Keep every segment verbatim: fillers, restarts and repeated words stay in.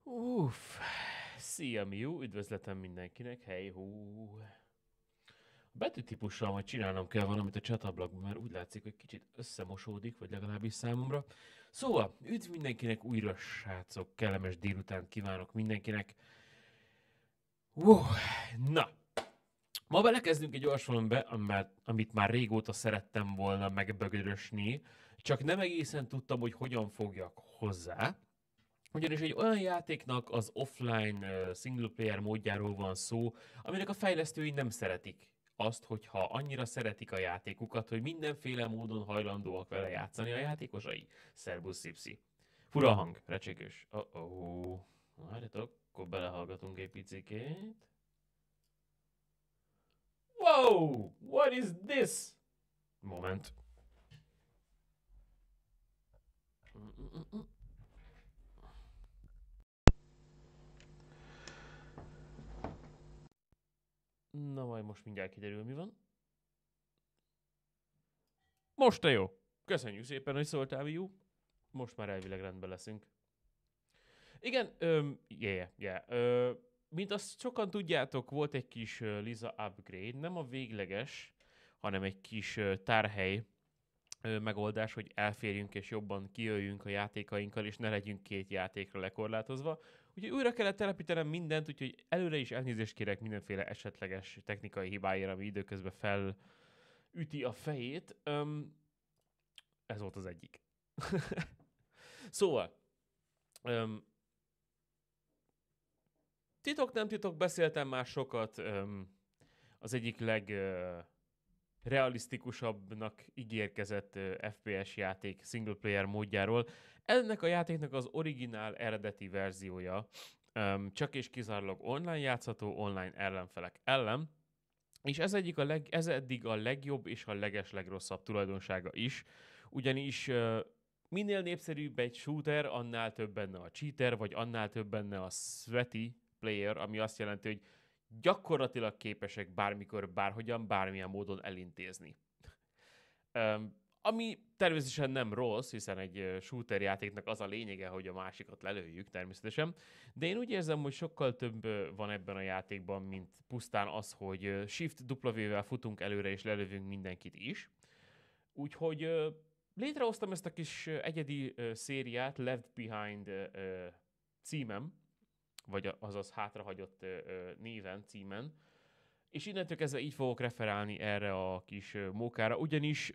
Uff, szia Miu, üdvözletem mindenkinek, hey hú. Betűtípussal majd csinálnom kell valamit a csatablakban, mert úgy látszik, hogy kicsit összemosódik, vagy legalábbis számomra. Szóval, üdv mindenkinek újra, srácok, kellemes délutánt kívánok mindenkinek. Uh, na, ma belekezdünk egy olyas valamibe, amit már régóta szerettem volna megbögörösni, csak nem egészen tudtam, hogy hogyan fogjak hozzá. Ugyanis egy olyan játéknak az offline uh, single player módjáról van szó, aminek a fejlesztői nem szeretik azt, hogyha annyira szeretik a játékukat, hogy mindenféle módon hajlandóak vele játszani a játékosai. Szerbusz Szipszi. Fura a hang, recsékös. Oh-oh. Várjatok, akkor belehallgatunk egy picikét. Wow! What is this? Moment. Mm-mm-mm. Na majd most mindjárt kiderül, mi van. Most te jó. Köszönjük szépen, hogy szóltál, Miu. Most már elvileg rendben leszünk. Igen, öm, yeah, yeah. Ö, mint azt sokan tudjátok, volt egy kis uh, Liza upgrade, nem a végleges, hanem egy kis uh, tárhely uh, megoldás, hogy elférjünk és jobban kijöjjünk a játékainkkal, és ne legyünk két játékra lekorlátozva. Úgyhogy újra kellett telepítenem mindent, úgyhogy előre is elnézést kérek mindenféle esetleges technikai hibáért, ami időközben felüti a fejét. Öm, ez volt az egyik. Szóval, öm, titok nem titok, beszéltem már sokat öm, az egyik legrealisztikusabbnak ígérkezett ö, ef pé es játék single player módjáról. Ennek a játéknak az originál eredeti verziója öm, csak és kizárólag online játszható, online ellenfelek ellen, és ez, egyik a leg, ez eddig a legjobb és a leges legrosszabb tulajdonsága is, ugyanis ö, minél népszerűbb egy shooter, annál több benne a cheater, vagy annál több benne a sweaty player, ami azt jelenti, hogy gyakorlatilag képesek bármikor, bárhogyan, bármilyen módon elintézni. Um, ami természetesen nem rossz, hiszen egy uh, shooter játéknak az a lényege, hogy a másikat lelőjük természetesen, de én úgy érzem, hogy sokkal több uh, van ebben a játékban, mint pusztán az, hogy uh, Shift W-vel futunk előre és lelövünk mindenkit is. Úgyhogy uh, létrehoztam ezt a kis uh, egyedi uh, szériát Left Behind uh, uh, címem, vagy azaz hátrahagyott uh, néven, címen, és innentől kezdve így fogok referálni erre a kis uh, mókára, ugyanis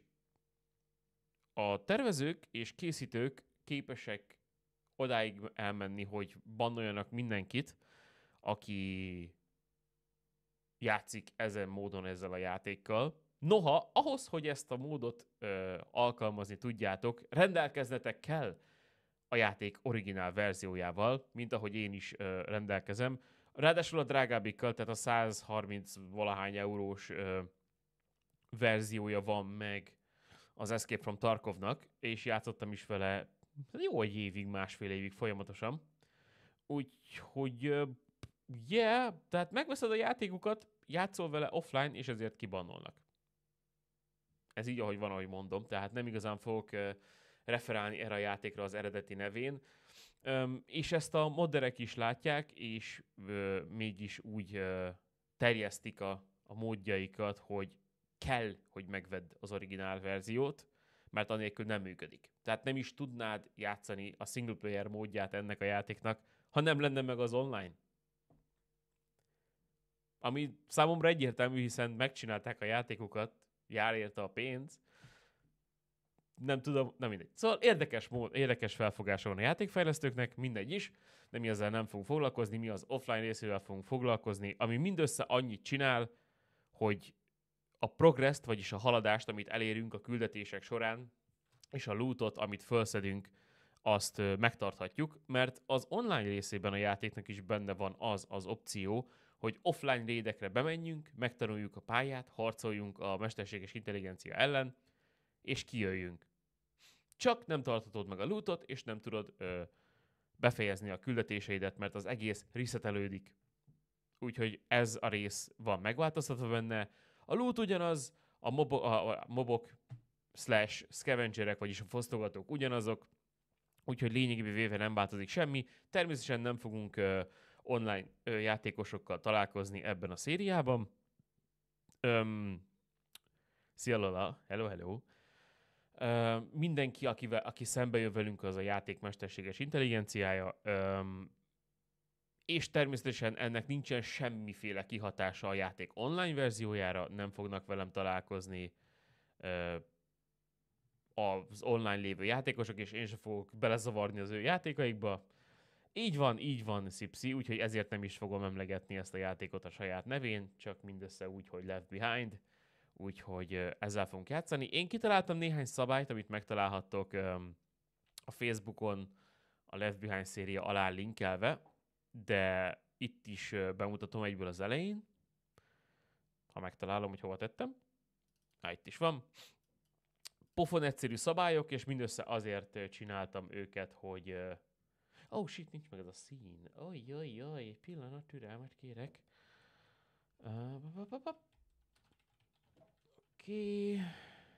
a tervezők és készítők képesek odáig elmenni, hogy bannoljanak mindenkit, aki játszik ezen módon ezzel a játékkal. Noha, ahhoz, hogy ezt a módot ö, alkalmazni tudjátok, rendelkeznetek kell a játék originál verziójával, mint ahogy én is ö, rendelkezem. Ráadásul a drágábbikkal, tehát a száz harminc valahány eurós ö, verziója van meg az Escape from Tarkovnak, és játszottam is vele jó egy évig, másfél évig folyamatosan. Úgyhogy, uh, yeah, tehát megveszed a játékukat, játszol vele offline, és ezért kibannolnak. Ez így, ahogy van, ahogy mondom, tehát nem igazán fogok uh, referálni erre a játékra az eredeti nevén. Um, és ezt a modderek is látják, és uh, mégis úgy uh, terjesztik a, a módjaikat, hogy kell, hogy megvedd az originál verziót, mert anélkül nem működik. Tehát nem is tudnád játszani a single player módját ennek a játéknak, ha nem lenne meg az online. Ami számomra egyértelmű, hiszen megcsinálták a játékokat, jár érte a pénz, nem tudom, nem mindegy. Szóval érdekes, mód, érdekes felfogása van a játékfejlesztőknek, mindegy is, de mi ezzel nem fogunk foglalkozni, mi az offline részével fogunk foglalkozni, ami mindössze annyit csinál, hogy a progresszt, vagyis a haladást, amit elérünk a küldetések során, és a lootot, amit felszedünk, azt megtarthatjuk, mert az online részében a játéknak is benne van az az opció, hogy offline raidekre bemenjünk, megtanuljuk a pályát, harcoljunk a mesterséges intelligencia ellen, és kijöjjünk. Csak nem tarthatod meg a lootot, és nem tudod ö, befejezni a küldetéseidet, mert az egész resetelődik. Úgyhogy ez a rész van megváltoztatva benne. A loot ugyanaz, a, mobo- a, a mobok slash scavengerek, vagyis a fosztogatók ugyanazok, úgyhogy lényegében véve nem változik semmi. Természetesen nem fogunk uh, online uh, játékosokkal találkozni ebben a szériában. Um, Szia Lola, hello, hello. Uh, mindenki, akivel, aki szembe jön velünk, az a játék mesterséges intelligenciája, um, és természetesen ennek nincsen semmiféle kihatása a játék online verziójára, nem fognak velem találkozni uh, az online lévő játékosok, és én sem fogok belezavarni az ő játékaikba. Így van, így van, Szipszi, úgyhogy ezért nem is fogom emlegetni ezt a játékot a saját nevén, csak mindössze úgy, hogy Left Behind. Úgyhogy uh, ezzel fogunk játszani. Én kitaláltam néhány szabályt, amit megtalálhattok um, a Facebookon, a Left Behind széria alá linkelve, de itt is uh, bemutatom egyből az elején, ha megtalálom, hogy hova tettem. Há, itt is van. Pofon egyszerű szabályok, és mindössze azért uh, csináltam őket, hogy... Uh... Oh shit, nincs meg ez a szín. Oj, oj, oj, egy pillanat, türelmet kérek. Uh, Oké. Okay.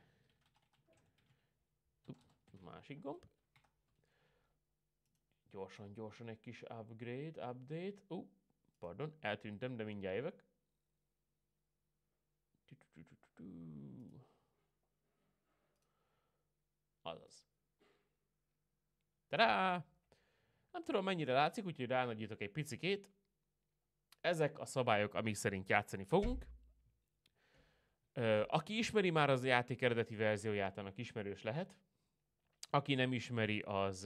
Másik gomb. Gyorsan, gyorsan egy kis upgrade, update. Ó, uh, pardon, eltűntem, de mindjárt jövök. Azaz. Tadá! Nem tudom, mennyire látszik, úgyhogy ránagyítok egy picikét. Ezek a szabályok, amik szerint játszani fogunk. Ö, aki ismeri már az játék eredeti verzióját, annak ismerős lehet. Aki nem ismeri, az,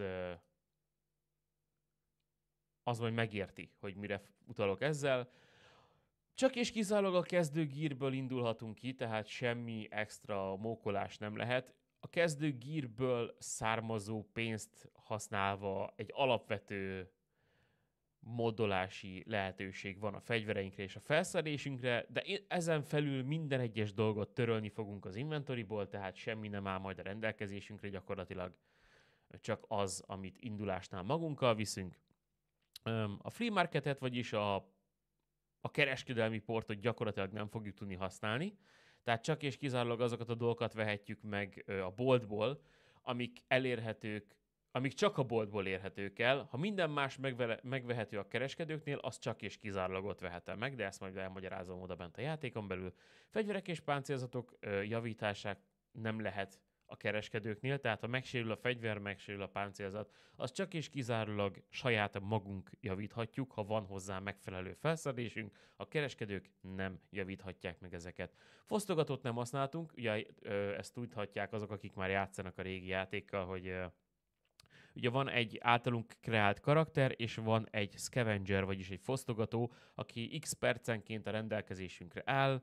az majd megérti, hogy mire utalok ezzel. Csak és kizárólag a kezdőgírből indulhatunk ki, tehát semmi extra mókolás nem lehet. A kezdőgírből származó pénzt használva egy alapvető modolási lehetőség van a fegyvereinkre és a felszerelésünkre, de ezen felül minden egyes dolgot törölni fogunk az inventoryból, tehát semmi nem áll majd a rendelkezésünkre, gyakorlatilag csak az, amit indulásnál magunkkal viszünk. A free marketet, vagyis a, a kereskedelmi portot gyakorlatilag nem fogjuk tudni használni, tehát csak és kizárólag azokat a dolgokat vehetjük meg a boltból, amik elérhetők, amik csak a boltból érhetők el. Ha minden más megve- megvehető a kereskedőknél, az csak és kizárólag ott vehetem meg, de ezt majd elmagyarázom oda bent a játékon belül. Fegyverek és páncélzatok javítását nem lehet a kereskedőknél, tehát ha megsérül a fegyver, megsérül a páncélzat, az csak és kizárólag saját magunk javíthatjuk, ha van hozzá megfelelő felszerelésünk, a kereskedők nem javíthatják meg ezeket. Fosztogatót nem használtunk, ugye ezt tudhatják azok, akik már játszanak a régi játékkal, hogy ugye van egy általunk kreált karakter, és van egy scavenger, vagyis egy fosztogató, aki x percenként a rendelkezésünkre áll,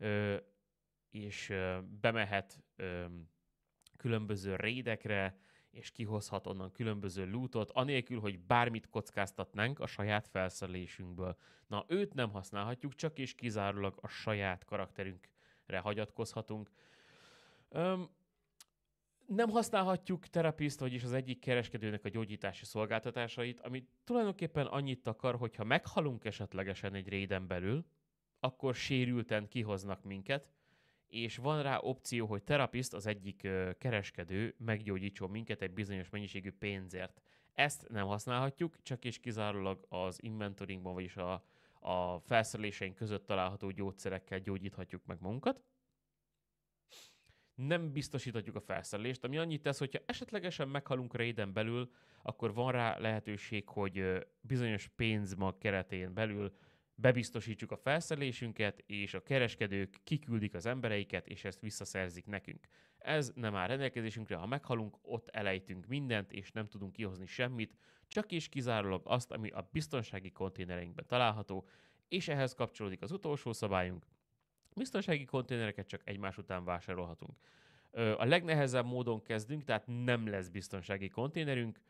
és bemehet különböző raidekre, és kihozhat onnan különböző lootot, anélkül, hogy bármit kockáztatnánk a saját felszerelésünkből. Na, őt nem használhatjuk, csak és kizárólag a saját karakterünkre hagyatkozhatunk. Öm, nem használhatjuk terapiszt, vagyis az egyik kereskedőnek a gyógyítási szolgáltatásait, ami tulajdonképpen annyit akar, hogy ha meghalunk esetlegesen egy raiden belül, akkor sérülten kihoznak minket, és van rá opció, hogy terapiszt, az egyik uh, kereskedő meggyógyítson minket egy bizonyos mennyiségű pénzért. Ezt nem használhatjuk, csak és kizárólag az inventorynkban, vagyis a, a felszereléseink között található gyógyszerekkel gyógyíthatjuk meg magunkat. Nem biztosíthatjuk a felszerelést, ami annyit tesz, hogyha esetlegesen meghalunk raiden belül, akkor van rá lehetőség, hogy uh, bizonyos pénzmag keretén belül bebiztosítsuk a felszerelésünket, és a kereskedők kiküldik az embereiket, és ezt visszaszerzik nekünk. Ez nem áll rendelkezésünkre, ha meghalunk, ott elejtünk mindent, és nem tudunk kihozni semmit, csak és kizárólag azt, ami a biztonsági konténereinkben található, és ehhez kapcsolódik az utolsó szabályunk. Biztonsági konténereket csak egymás után vásárolhatunk. A legnehezebb módon kezdünk, tehát nem lesz biztonsági konténerünk,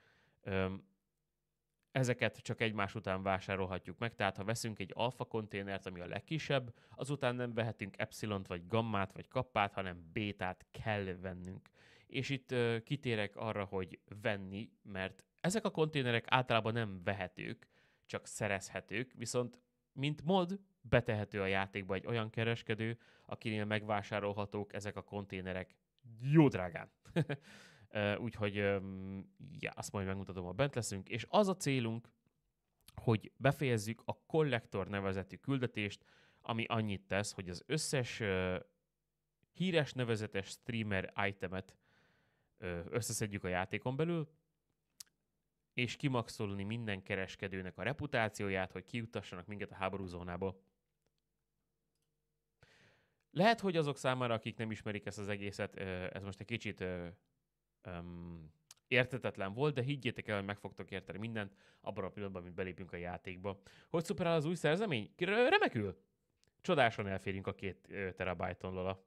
ezeket csak egymás után vásárolhatjuk meg, tehát ha veszünk egy alfa konténert, ami a legkisebb, azután nem vehetünk epsilont, vagy gammát, vagy kappát, hanem bétát kell vennünk. És itt uh, kitérek arra, hogy venni, mert ezek a konténerek általában nem vehetők, csak szerezhetők, viszont mint mod betehető a játékba egy olyan kereskedő, akinél megvásárolhatók ezek a konténerek jó drágán. Uh, úgyhogy um, Ja, azt majd megmutatom, ha bent leszünk. És az a célunk, hogy befejezzük a Collector nevezetű küldetést, ami annyit tesz, hogy az összes uh, híres nevezetes streamer itemet uh, összeszedjük a játékon belül, és kimaxolni minden kereskedőnek a reputációját, hogy kiutassanak minket a háborúzónából. Lehet, hogy azok számára, akik nem ismerik ezt az egészet, ez most egy kicsit um, értetetlen volt, de higgyétek el, hogy meg fogtok érteni mindent abban a pillanatban, amit belépünk a játékba. Hogy szuperál az új szerzemény? Remekül! Csodásan elférünk a két terabájton, Lola.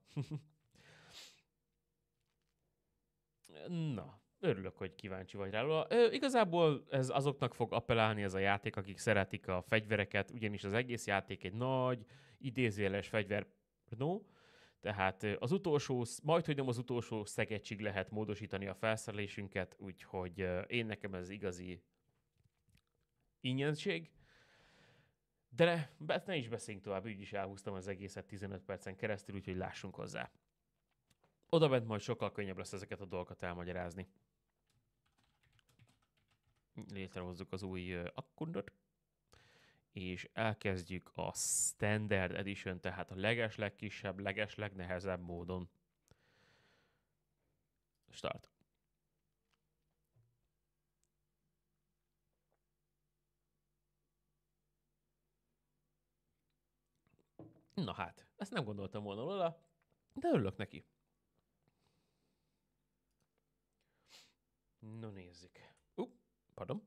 Na, örülök, hogy kíváncsi vagy rá, Lola. Ö, igazából ez azoknak fog appellálni ez a játék, akik szeretik a fegyvereket, ugyanis az egész játék egy nagy, idézőjeles fegyver, no, tehát az utolsó, majd hogy nem az utolsó szegecsig lehet módosítani a felszerelésünket, úgyhogy én nekem ez igazi ingyenség. De ne, ne is beszéljünk tovább, úgy is elhúztam az egészet tizenöt percen keresztül, úgyhogy lássunk hozzá. Oda bent majd sokkal könnyebb lesz ezeket a dolgokat elmagyarázni. Létrehozzuk az új akkundot, és elkezdjük a Standard Edition, tehát a leges-legkisebb, leges-legnehezebb módon. Start. Na hát, ezt nem gondoltam volna róla, de örülök neki. No nézzük. Uh, pardon.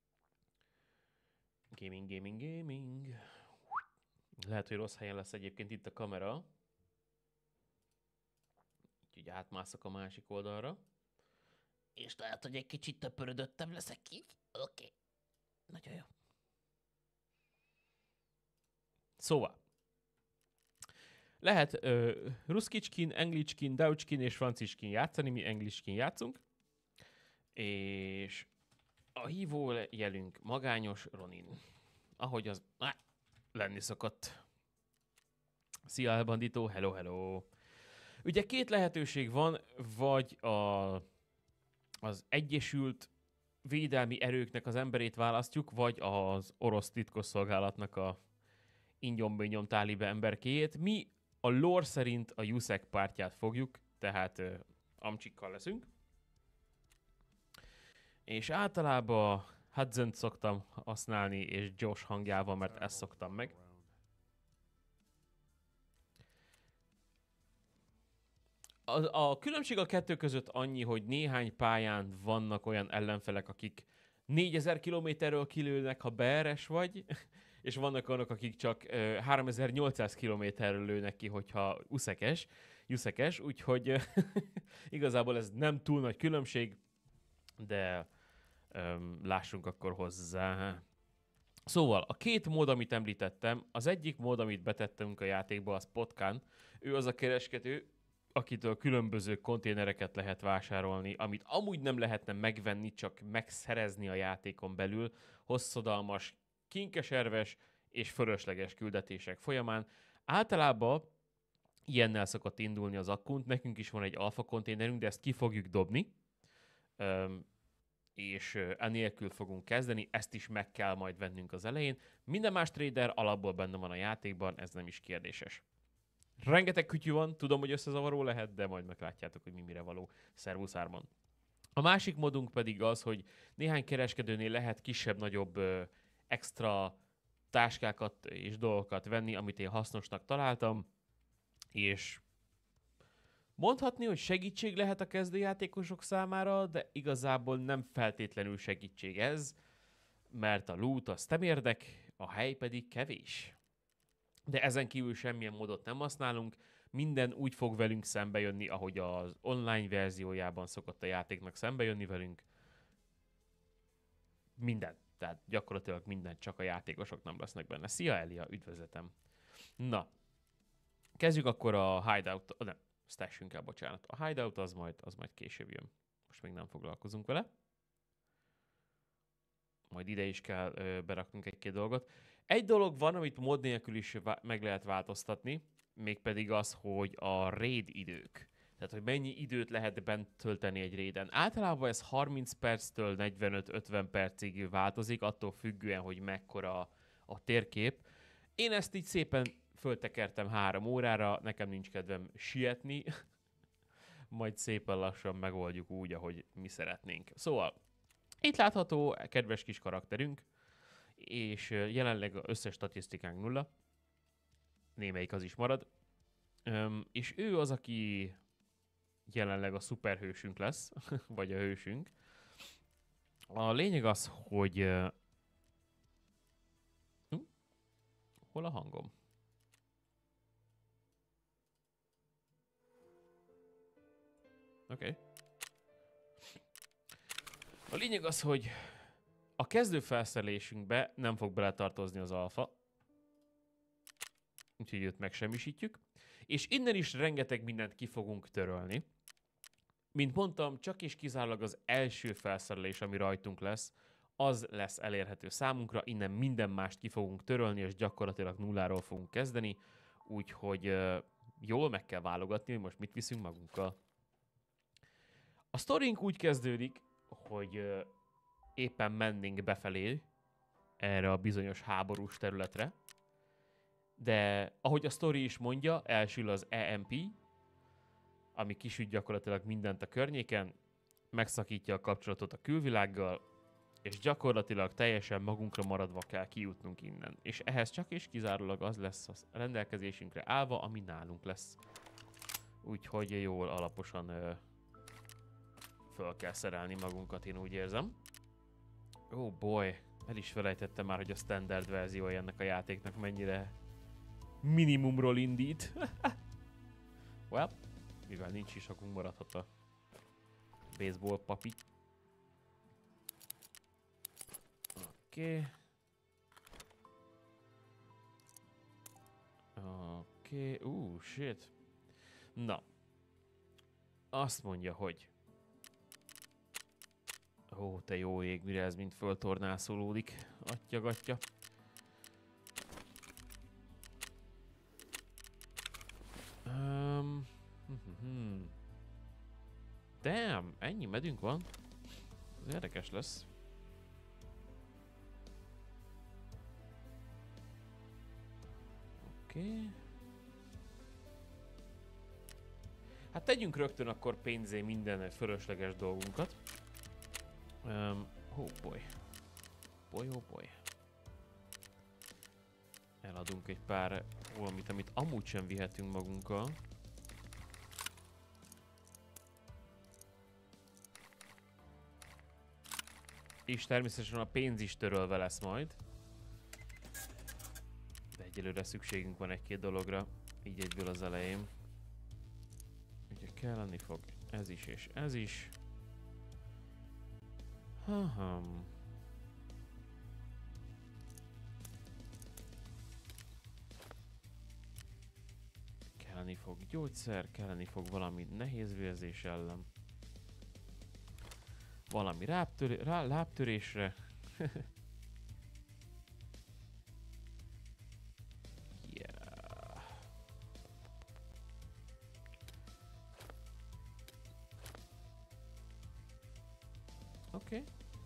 Gaming, gaming, gaming. Lehet, hogy rossz helyen lesz egyébként itt a kamera. Úgyhogy átmászok a másik oldalra. És lehet, hogy egy kicsit töpörödöttebb leszek így. Oké. Okay. Nagyon jó. Szóval. Lehet uh, ruszkicskin, englicskin, daucskin és francicskin játszani. Mi englicskin játszunk. És a hívó jelünk magányos Ronin. Ahogy az á, lenni szokott. Szia, elbandító, hello, hello. Ugye két lehetőség van, vagy a, az Egyesült Védelmi Erőknek az emberét választjuk, vagy az orosz titkosszolgálatnak a ingyom-bényom tálibe emberkéjét. Mi a lore szerint a Jusek pártját fogjuk, tehát uh, amcsikkal leszünk. És általában Hudsont szoktam használni, és Josh hangjával, mert ezt szoktam meg. A, a különbség a kettő között annyi, hogy néhány pályán vannak olyan ellenfelek, akik négyezer kilométerről kilőnek, ha bé er es vagy, és vannak olyanok, akik csak uh, háromezer-nyolcszáz kilométerről lőnek ki, hogyha uszekes, juszekes, úgyhogy igazából ez nem túl nagy különbség, de um, lássunk akkor hozzá. Szóval a két mód, amit említettem, az egyik mód, amit betettünk a játékba, az Potkán. Ő az a kereskedő, akitől különböző konténereket lehet vásárolni, amit amúgy nem lehetne megvenni, csak megszerezni a játékon belül, hosszadalmas, kinkeserves és fölösleges küldetések folyamán. Általában ilyennel szokott indulni az akkunt, nekünk is van egy alfa konténerünk, de ezt ki fogjuk dobni, Üm, és enélkül fogunk kezdeni, ezt is meg kell majd vennünk az elején. Minden más trader alapból benne van a játékban, ez nem is kérdéses. Rengeteg kütyű van, tudom, hogy összezavaró lehet, de majd meglátjátok, hogy mi mire való. Szervusz árman. A másik modunk pedig az, hogy néhány kereskedőnél lehet kisebb-nagyobb ö, extra táskákat és dolgokat venni, amit én hasznosnak találtam, és mondhatni, hogy segítség lehet a kezdőjátékosok számára, de igazából nem feltétlenül segítség ez, mert a loot az nem érdek, a hely pedig kevés. De ezen kívül semmilyen módot nem használunk, minden úgy fog velünk szembe jönni, ahogy az online verziójában szokott a játéknak szembe jönni velünk. Minden. Tehát gyakorlatilag minden, csak a játékosok nem lesznek benne. Szia Elia, üdvözletem. Na, kezdjük akkor a hideout, oh, nem, stashünk el, bocsánat. A hideout az majd, az majd később jön. Most még nem foglalkozunk vele. Majd ide is kell ö, beraknunk egy-két dolgot. Egy dolog van, amit mod nélkül is meg lehet változtatni, mégpedig az, hogy a raid idők. Tehát, hogy mennyi időt lehet bent tölteni egy raiden. Általában ez harminc perctől negyvenöt-ötven percig változik, attól függően, hogy mekkora a térkép. Én ezt így szépen föltekertem három órára, nekem nincs kedvem sietni, majd szépen lassan megoldjuk úgy, ahogy mi szeretnénk. Szóval, itt látható kedves kis karakterünk, és jelenleg az összes statisztikánk nulla, némelyik az is marad, Öm, és ő az, aki jelenleg a szuperhősünk lesz, vagy a hősünk. A lényeg az, hogy... Uh, hm? Hol a hangom? Oké. Okay. A lényeg az, hogy a kezdő felszerelésünkbe nem fog beletartozni az alfa. Úgyhogy őt megsemmisítjük. És innen is rengeteg mindent ki fogunk törölni. Mint mondtam, csak és kizárólag az első felszerelés, ami rajtunk lesz, az lesz elérhető számunkra. Innen minden mást ki fogunk törölni, és gyakorlatilag nulláról fogunk kezdeni. Úgyhogy uh, jól meg kell válogatni, hogy most mit viszünk magunkkal. A sztorink úgy kezdődik, hogy uh, éppen mennénk befelé erre a bizonyos háborús területre. De ahogy a sztori is mondja, elsül az E M P, ami kisüt gyakorlatilag mindent a környéken, megszakítja a kapcsolatot a külvilággal, és gyakorlatilag teljesen magunkra maradva kell kijutnunk innen. És ehhez csak és kizárólag az lesz a rendelkezésünkre állva, ami nálunk lesz. Úgyhogy jól alaposan ö, föl kell szerelni magunkat, én úgy érzem. Oh boy, el is felejtettem már, hogy a standard verziója ennek a játéknak mennyire minimumról indít. Well, mivel nincs is, akkor maradhat a baseball papi. Oké. Okay. Oké. Okay. Uh, shit. Na. Azt mondja, hogy... Ó, te jó ég, mire ez mind föltornászolódik. Atyagatja. Um, hmm. Damn, ennyi medünk van? Ez érdekes lesz. Oké. Okay. Hát tegyünk rögtön akkor pénzé minden fölösleges dolgunkat. Um, oh boy. Boy, oh boy. Eladunk egy pár valamit, amit amúgy sem vihetünk magunkkal. És természetesen a pénz is törölve lesz majd. De egyelőre szükségünk van egy-két dologra, így egyből az elején. Ugye kelleni fog ez is és ez is. Haham. Kelleni fog gyógyszer, kelleni fog valami nehézvérzés ellen. Valami rábtöré, rá, lábtörésre. Yeah. Oké. Okay.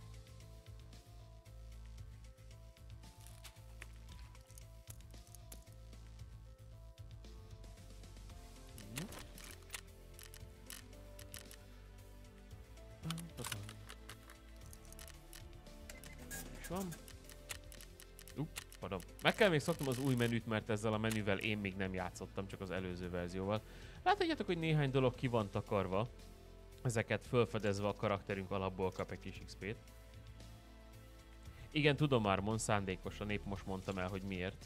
Van. Uh, pardon. Meg kell még szoknom az új menüt, mert ezzel a menüvel én még nem játszottam, csak az előző verzióval. Láthatjátok, hogy néhány dolog ki van takarva. Ezeket felfedezve a karakterünk alapból kap egy kis iksz pét. Igen, tudom már, mond szándékosan, épp most mondtam el, hogy miért.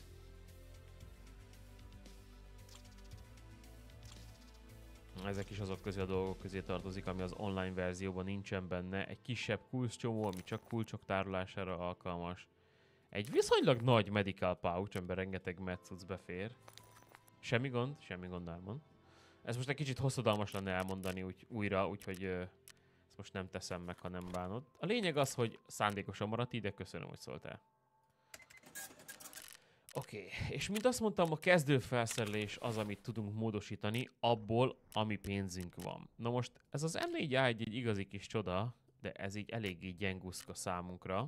Ezek is azok közé a dolgok közé tartozik, ami az online verzióban nincsen benne. Egy kisebb kulcscsomó, ami csak kulcsok tárolására alkalmas. Egy viszonylag nagy medical pouch, amiben rengeteg medcuc befér. Semmi gond, semmi gond Ármon. Ez most egy kicsit hosszadalmas lenne elmondani úgy, újra, úgyhogy ö, ezt most nem teszem meg, ha nem bánod. A lényeg az, hogy szándékosan maradt ide, köszönöm, hogy szóltál. Oké, okay. És mint azt mondtam, a kezdőfelszerelés az, amit tudunk módosítani, abból, ami pénzünk van. Na most ez az em négy á egy, egy igazi kis csoda, de ez így eléggé gyenguszka számunkra.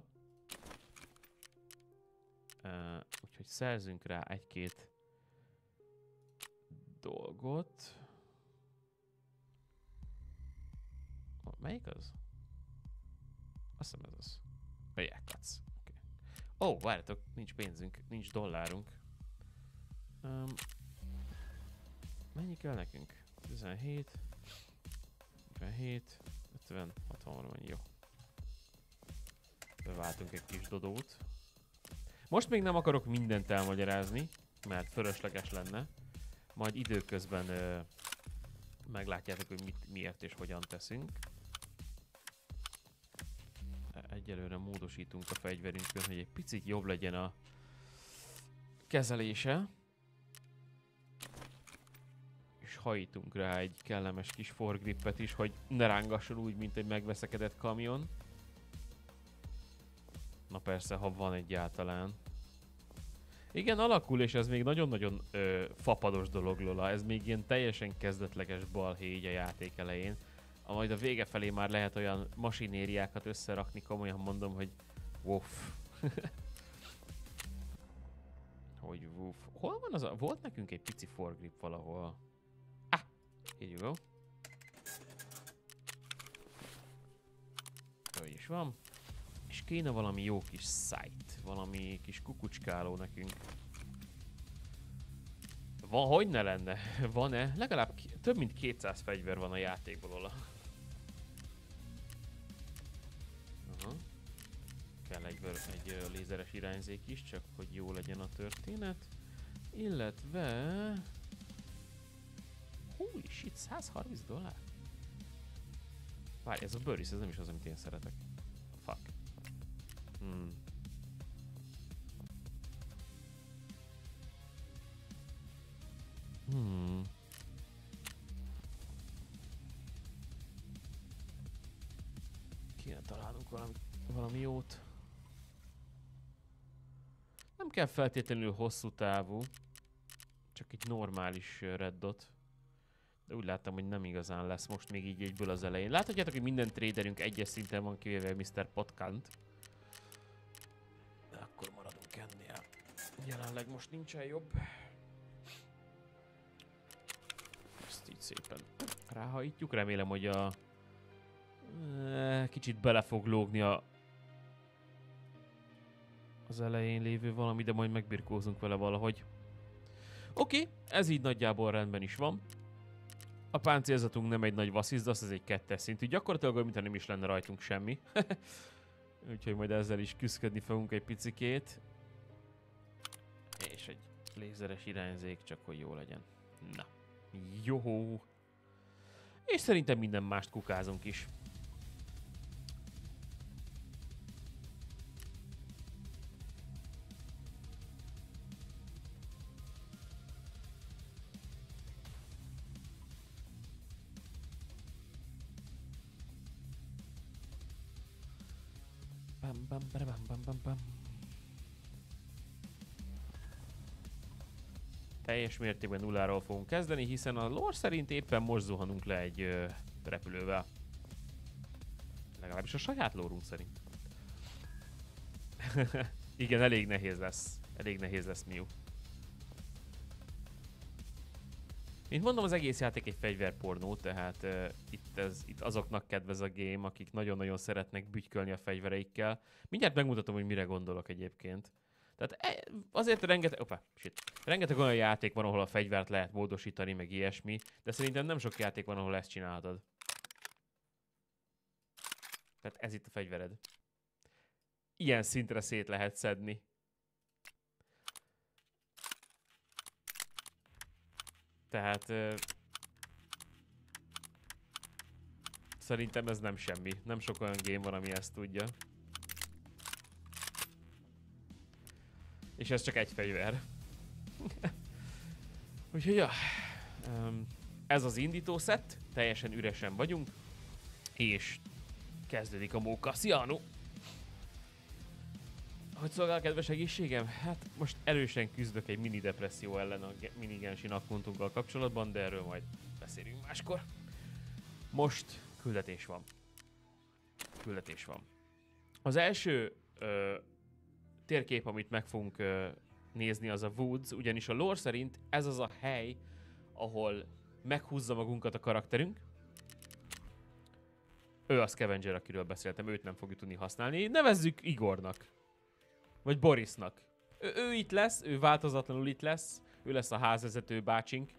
Uh, úgyhogy szerzünk rá egy-két dolgot. Melyik az? Azt hiszem ez az. A Jackac. Okay. Ó, oh, várjatok, nincs pénzünk, nincs dollárunk. Um, mennyi kell nekünk? tizenhét, ötvenhét, ötven, hatvan valamennyi, jó. Beváltunk egy kis dodót. Most még nem akarok mindent elmagyarázni, mert fölösleges lenne. Majd időközben ö, meglátjátok, hogy mit, miért és hogyan teszünk. Egyelőre módosítunk a fegyverünkön, hogy egy picit jobb legyen a kezelése. És hajítunk rá egy kellemes kis foregripet is, hogy ne rángasson úgy, mint egy megveszekedett kamion. Na persze, ha van egyáltalán. Igen, alakul, és ez még nagyon-nagyon fapados dolog, Lola. Ez még ilyen teljesen kezdetleges balhé így a játék elején. A majd a vége felé már lehet olyan masinériákat összerakni, komolyan mondom, hogy woff. Hogy woff. Hol van az a... Volt nekünk egy pici foregrip valahol. Ah! Here you go. Hogy is van. És kéne valami jó kis sight. Valami kis kukucskáló nekünk. Van, hogy ne lenne? Van-e? Legalább több mint kétszáz fegyver van a játékból, Lola. Aha. Kell egy, egy uh, lézeres irányzék is, csak hogy jó legyen a történet. Illetve... Holy shit, százharminc dollár? Várj, ez a Burris, ez nem is az, amit én szeretek. Fuck. Hmm. Hmm. Kéne találnunk valami, valami jót. Nem kell feltétlenül hosszú távú. Csak egy normális red dot. De úgy láttam, hogy nem igazán lesz most még így egyből az elején. Láthatjátok, hogy minden traderünk egyes szinten van, kivéve miszter Potkant. De akkor maradunk ennél. Jelenleg most nincsen jobb. Ezt így szépen ráhajítjuk. Remélem, hogy a... kicsit bele fog lógni a... az elején lévő valami, de majd megbirkózunk vele valahogy. Oké, okay, ez így nagyjából rendben is van. A páncélzatunk nem egy nagy vasszizdasz, ez egy kettes szintű. Gyakorlatilag, mintha nem is lenne rajtunk semmi. Úgyhogy majd ezzel is küszködni fogunk egy picikét. És egy lézeres irányzék, csak hogy jó legyen. Na. Jó. És szerintem minden mást kukázunk is. Bam, bam, bam, bam, bam, bam. Teljes mértékben nulláról fogunk kezdeni, hiszen a lore szerint éppen most zuhanunk le egy ö, repülővel. Legalábbis a saját lórunk szerint. Igen, elég nehéz lesz. Elég nehéz lesz, Miu. Mint mondom, az egész játék egy fegyverpornó, tehát uh, itt, ez, itt azoknak kedvez a game, akik nagyon-nagyon szeretnek bütykölni a fegyvereikkel. Mindjárt megmutatom, hogy mire gondolok egyébként. Tehát azért rengeteg, opa, shit. rengeteg olyan játék van, ahol a fegyvert lehet módosítani, meg ilyesmi, de szerintem nem sok játék van, ahol ezt csinálhatod. Tehát ez itt a fegyvered. Ilyen szintre szét lehet szedni. Tehát... Uh, szerintem ez nem semmi. Nem sok olyan game van, ami ezt tudja. És ez csak egy fegyver. Úgyhogy ja, um, ez az indító szett, teljesen üresen vagyunk, és kezdődik a Mókasziano. Hogy szolgál a kedves egészségem? Hát most erősen küzdök egy mini depresszió ellen a mini Genshin akkontunkkal kapcsolatban, de erről majd beszélünk máskor. Most küldetés van. Küldetés van. Az első ö, térkép, amit meg fogunk ö, nézni, az a Woods, ugyanis a lore szerint ez az a hely, ahol meghúzza magunkat a karakterünk. Ő a Scavenger, akiről beszéltem, őt nem fogjuk tudni használni. Nevezzük Igornak. Vagy Borisnak. Ő, ő itt lesz, ő változatlanul itt lesz. Ő lesz a házvezető bácsink.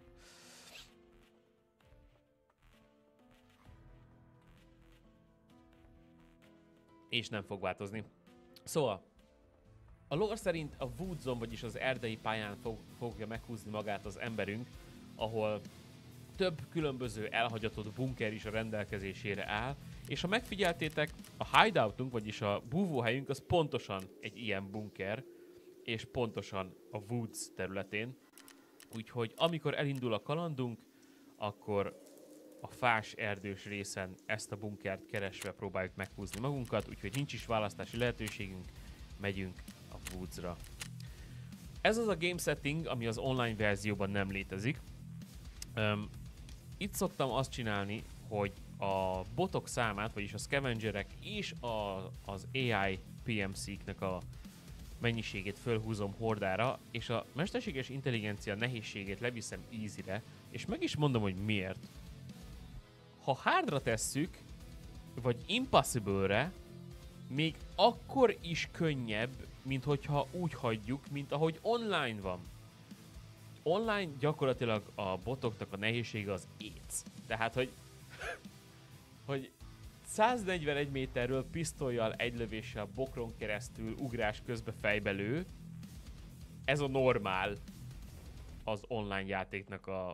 És nem fog változni. Szóval, a lore szerint a Woodson, vagyis az erdei pályán fog, fogja meghúzni magát az emberünk, ahol több különböző elhagyatott bunker is a rendelkezésére áll, és ha megfigyeltétek, a hideoutunk, vagyis a búvóhelyünk az pontosan egy ilyen bunker, és pontosan a Woods területén. Úgyhogy amikor elindul a kalandunk, akkor a fás erdős részen ezt a bunkert keresve próbáljuk meghúzni magunkat, úgyhogy nincs is választási lehetőségünk, megyünk a Woodsra. Ez az a game setting, ami az online verzióban nem létezik. Um, itt szoktam azt csinálni, hogy a botok számát, vagyis a scavengerek és a, az á i pé em cé-knek a mennyiségét fölhúzom hordára, és a mesterséges intelligencia nehézségét leviszem easy-re, és meg is mondom, hogy miért. Ha hardra tesszük, vagy impossible-re, még akkor is könnyebb, mint hogyha úgy hagyjuk, mint ahogy online van. Online gyakorlatilag a botoknak a nehézsége az éc. Tehát, hogy, hogy száznegyvenegy méterről pisztollyal egy lövéssel bokron keresztül ugrás közbe fejbe lő, ez a normál az online játéknak a,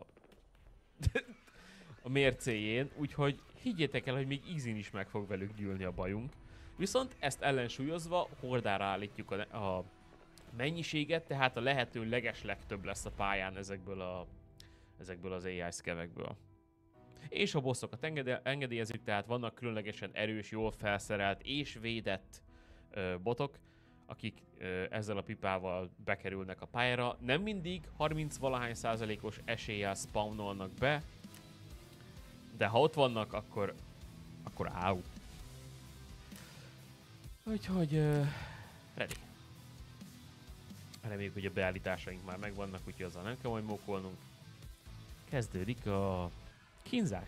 a mércéjén, úgyhogy higgyétek el, hogy még easy-n is meg fog velük gyűlni a bajunk. Viszont ezt ellensúlyozva hordára állítjuk a, a mennyiséget, tehát a lehető legeslegtöbb lesz a pályán ezekből, a, ezekből az á i szkevekből. És a bosszokat engedély, engedélyezzük, tehát vannak különlegesen erős, jól felszerelt és védett ö, botok, akik ö, ezzel a pipával bekerülnek a pályára. Nem mindig harminc valahány százalékos eséllyel spawnolnak be, de ha ott vannak, akkor, akkor áú. Úgyhogy ö, ready. Reméljük, hogy a beállításaink már megvannak, úgyhogy azzal nem kell majd mókolnunk. Kezdődik a kínzás.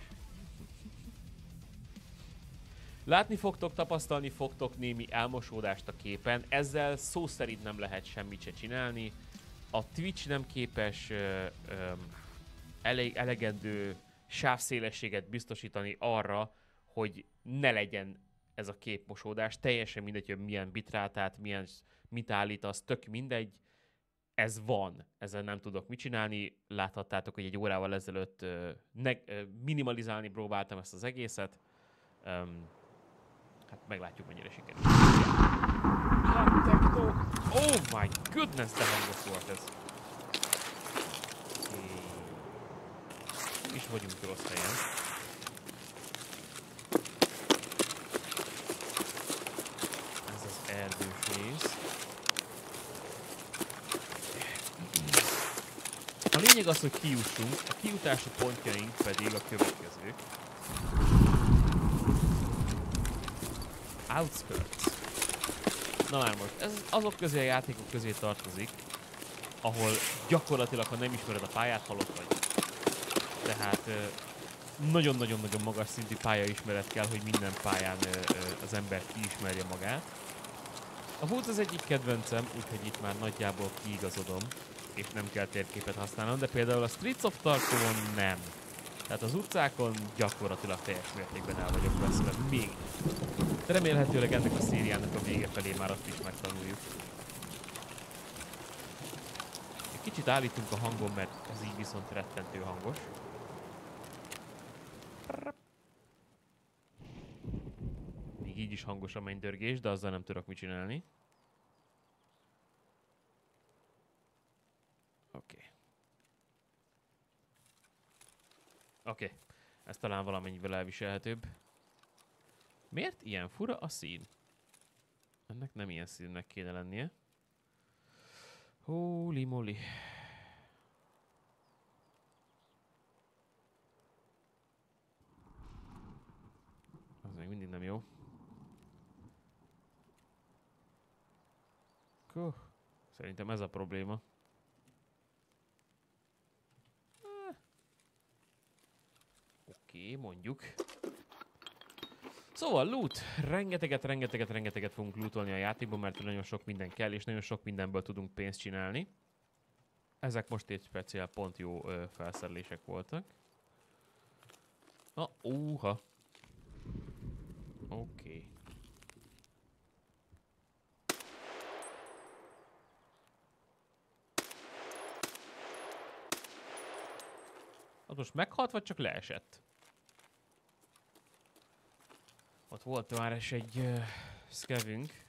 Látni fogtok, tapasztalni fogtok némi elmosódást a képen, ezzel szó szerint nem lehet semmit se csinálni. A Twitch nem képes ö, ö, elég, elegendő sávszélességet biztosítani arra, hogy ne legyen ez a képmosódás. Teljesen mindegy, hogy milyen bitrátát, milyen, mit állítasz, tök mindegy. Ez van, ezzel nem tudok mit csinálni. Láthattátok, hogy egy órával ezelőtt uh, ne, uh, minimalizálni próbáltam ezt az egészet. Um, hát meglátjuk, mennyire sikerül. Oh my goodness, de hangos volt ez. És vagyunk rossz helyen. Ez az erdős rész. A lényeg az, hogy kijussunk, a kijutási pontjaink pedig a következők. Outskirts. Na már most, ez azok közé a játékok közé tartozik, ahol gyakorlatilag, ha nem ismered a pályát, halott vagy. Tehát nagyon-nagyon-nagyon magas szintű pályaismeret kell, hogy minden pályán az ember kiismerje magát. A Woods az egyik kedvencem, úgyhogy itt már nagyjából kiigazodom, és nem kell térképet használnom, de például a Streets of Tarkovon nem. Tehát az utcákon gyakorlatilag teljes mértékben el vagyok veszve még. De remélhetőleg ennek a szériának a vége felé már azt is megtanuljuk. Egy kicsit állítunk a hangon, mert ez így viszont rettentő hangos. Még így is hangos a mennydörgés, de azzal nem tudok mit csinálni. Oké. Okay. Oké. Okay. Ez talán valamennyivel elviselhetőbb. Miért ilyen fura a szín? Ennek nem ilyen színnek kéne lennie. Holy moly. Az még mindig nem jó. Kuh. Szerintem ez a probléma. Eh. Oké, okay, mondjuk. Szóval loot. Rengeteget, rengeteget, rengeteget fogunk lootolni a játékban, mert nagyon sok minden kell, és nagyon sok mindenből tudunk pénzt csinálni. Ezek most egy speciál pont jó ö, felszerelések voltak. Na, óha. Oké. Okay. Az most meghalt, vagy csak leesett? Ott volt már is egy uh, scavünk.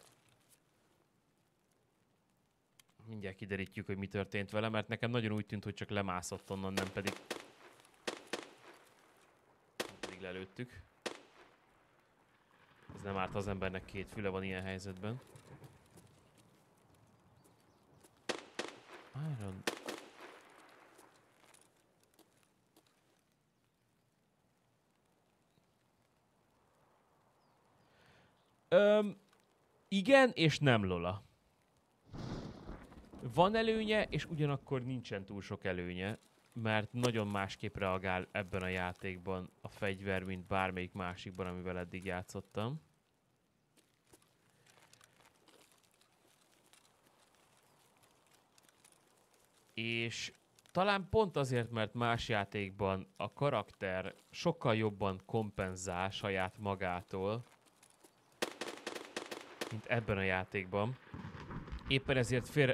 Mindjárt kiderítjük, hogy mi történt vele, mert nekem nagyon úgy tűnt, hogy csak lemászott onnan, nem pedig... Nem pedig lelőttük. Ez nem árt az embernek, két füle van ilyen helyzetben. Iron... Öm, igen és nem, Lola. Van előnye, és ugyanakkor nincsen túl sok előnye, mert nagyon másképp reagál ebben a játékban a fegyver, mint bármelyik másikban, amivel eddig játszottam. És talán pont azért, mert más játékban a karakter sokkal jobban kompenzál saját magától, mint ebben a játékban. Éppen ezért félre...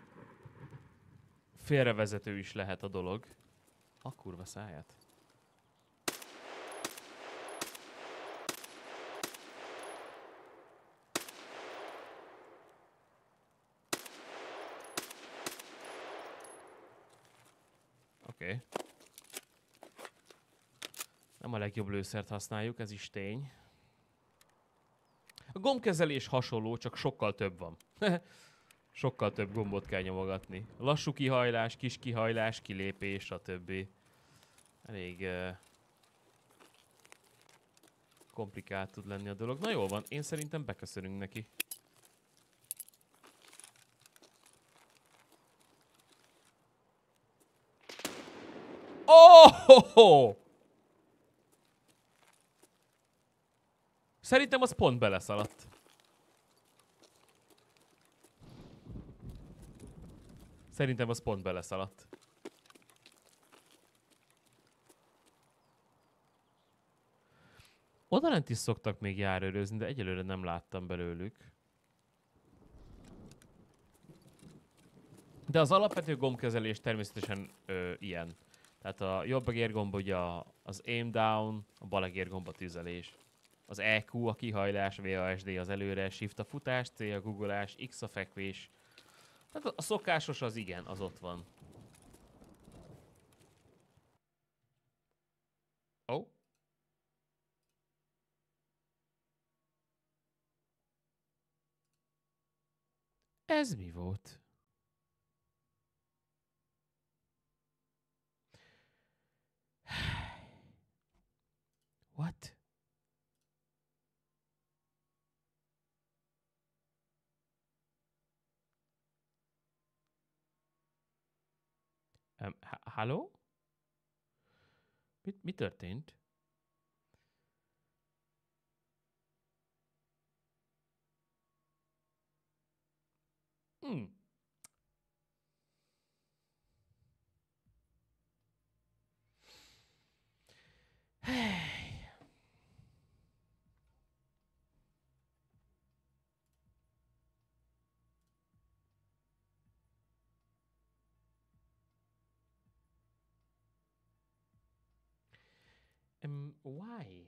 félrevezető is lehet a dolog. A kurva száját. Oké. Okay. Nem a legjobb lőszert használjuk, ez is tény. A gombkezelés hasonló, csak sokkal több van. Sokkal több gombot kell nyomogatni. Lassú kihajlás, kis kihajlás, kilépés, stb. Elég uh, komplikált tud lenni a dolog. Na jól van, én szerintem beköszönünk neki. Oh! Szerintem az pont beleszaladt. Szerintem az pont beleszaladt. Odalent is szoktak még járőrözni, de egyelőre nem láttam belőlük. De az alapvető gombkezelés természetesen ö, ilyen. Tehát a jobb egérgomb ugye az aim down, a bal egérgomb a tüzelés. Az E Q a kihajlás, V A S D az előre, Shift a futás, C a googolás, X a fekvés. Tehát a szokásos az igen, az ott van. Oh. Ez mi volt? What? Um, halló? Mi, mi történt? Hmm. Hey. Um, why?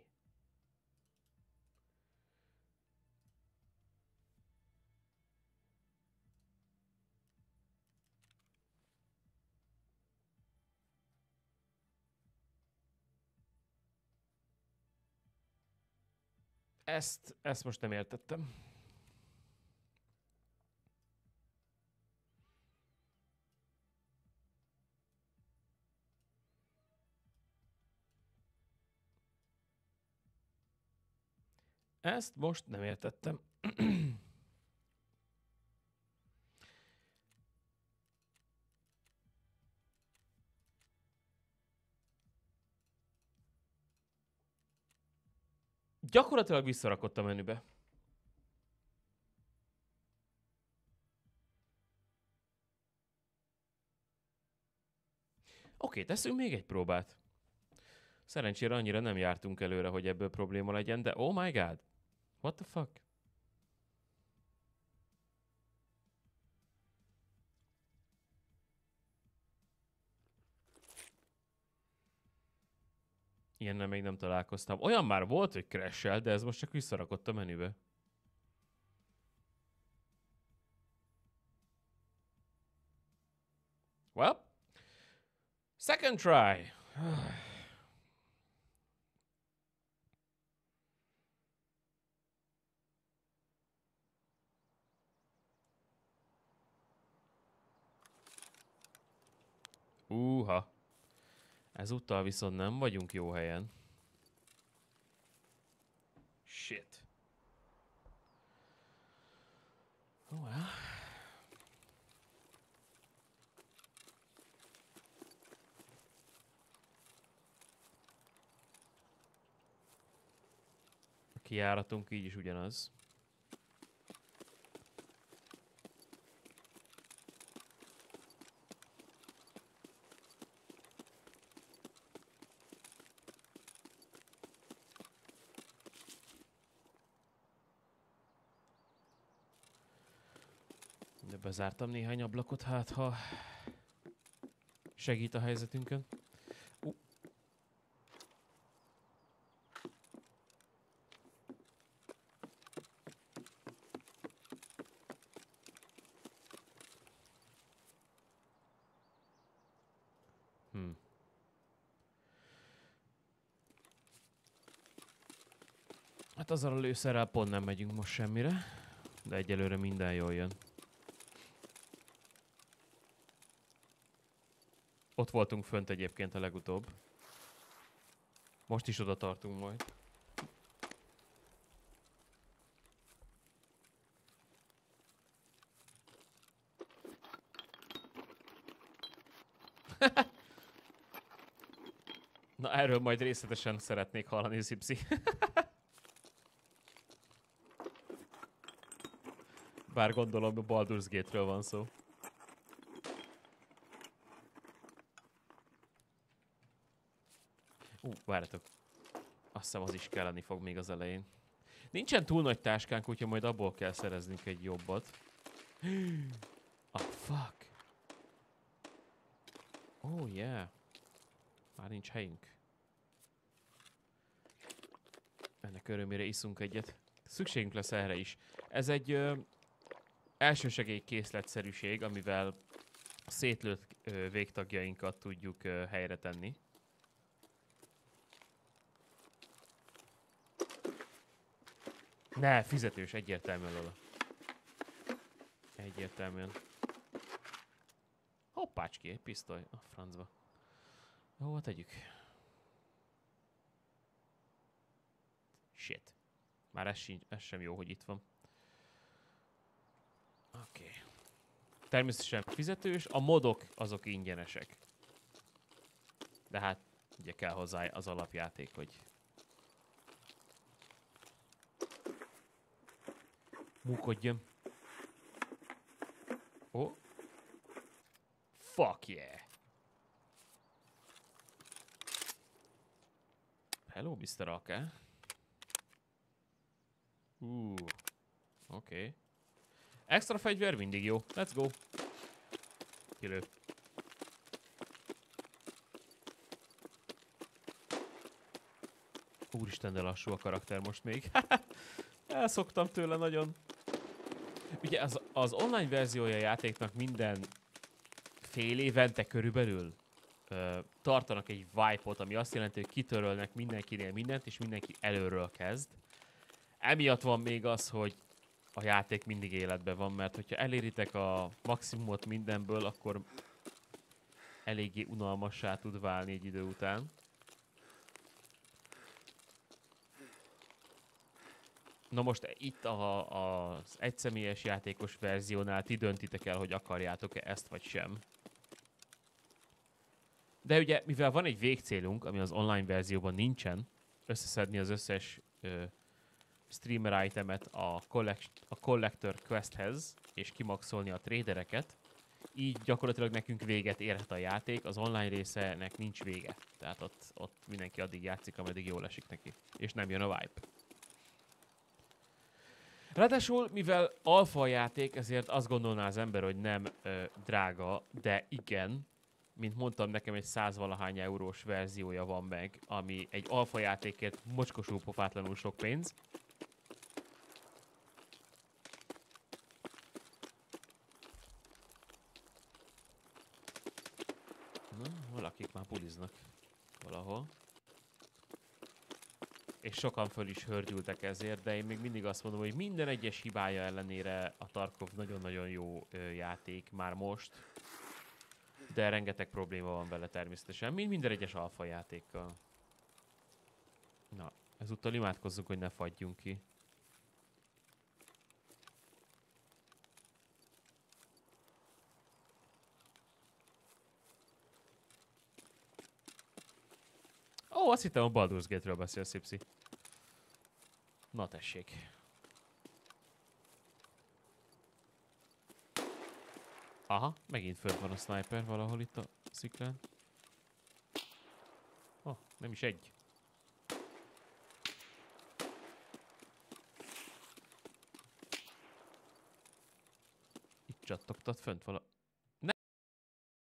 Ezt, ezt most nem értettem. Ezt most nem értettem. Gyakorlatilag visszarakott a menübe. Oké, teszünk még egy próbát. Szerencsére annyira nem jártunk előre, hogy ebből probléma legyen, de oh my god. What the fuck? Ilyennel még nem találkoztam. Olyan már volt, hogy crash-el, de ez most csak visszarakott a menübe. Well, second try. Úha. Ezúttal viszont nem vagyunk jó helyen. Shit. Oh well. A kijáratunk így is ugyanaz. De bezártam néhány ablakot, hát ha segít a helyzetünkön. Uh. Hmm. Hát azzal a lőszerrel pont nem megyünk most semmire, de egyelőre minden jól jön. Ott voltunk fönt egyébként a legutóbb. Most is oda tartunk majd. Na erről majd részletesen szeretnék hallani, Zipzi. Bár gondolom, a Baldur's Gate-ről van szó. Ú, uh, várjatok. Azt hiszem, az is kelleni fog még az elején. Nincsen túl nagy táskánk, úgyhogy majd abból kell szereznünk egy jobbat. Ah, fuck. Oh, yeah. Már nincs helyünk. Ennek örömére iszunk egyet. Szükségünk lesz erre is. Ez egy ö, elsősegély készletszerűség, amivel szétlőtt ö, végtagjainkat tudjuk ö, helyre tenni. Ne, fizetős, egyértelműen oda. Egyértelműen. Hoppácski, egy pisztoly. A francba. Hova tegyük? Shit. Már ez, sincs, ez sem jó, hogy itt van. Oké. Okay. Természetesen fizetős, a modok azok ingyenesek. De hát ugye kell hozzá az alapjáték, hogy múkodjön. Oh. Fuck yeah. Hello, miszter Aka. Uh. Oké. Okay. Extra fegyver mindig jó. Let's go. Kilő. Úristen, de lassú a karakter most még. Elszoktam tőle nagyon. Ugye az, az online verziója a játéknak minden fél évente körülbelül ö, tartanak egy wipe-ot, ami azt jelenti, hogy kitörölnek mindenkinél mindent, és mindenki előről kezd. Emiatt van még az, hogy a játék mindig életben van, mert hogyha eléritek a maximumot mindenből, akkor eléggé unalmassá tud válni egy idő után. Na most itt a, a, az egyszemélyes játékos verziónál ti döntitek el, hogy akarjátok-e ezt vagy sem. De ugye, mivel van egy végcélunk, ami az online verzióban nincsen, összeszedni az összes ö, streamer itemet a, collect, a Collector Questhez, és kimaxolni a tradereket, így gyakorlatilag nekünk véget érhet a játék, az online részenek nincs vége. Tehát ott, ott mindenki addig játszik, ameddig jól esik neki. És nem jön a wipe. Ráadásul, mivel alfa a játék, ezért azt gondolná az ember, hogy nem ö, drága, de igen, mint mondtam, nekem egy százvalahány eurós verziója van meg, ami egy alfa játékért mocskosú pofátlanul sok pénz. Na, valakik már buliznak valahol. És sokan föl is hördültek ezért, de én még mindig azt mondom, hogy minden egyes hibája ellenére a Tarkov nagyon-nagyon jó ö, játék már most. De rengeteg probléma van vele természetesen, mint minden egyes alfa játékkal. Na, ezúttal imádkozzunk, hogy ne fagyjunk ki. Ó, azt hittem a Baldur's Gate-ről beszél, Szipszi. Na tessék. Aha, megint fönt van a sniper valahol itt a sziklán. Oh, nem is egy. Itt csattogtat fönt vala...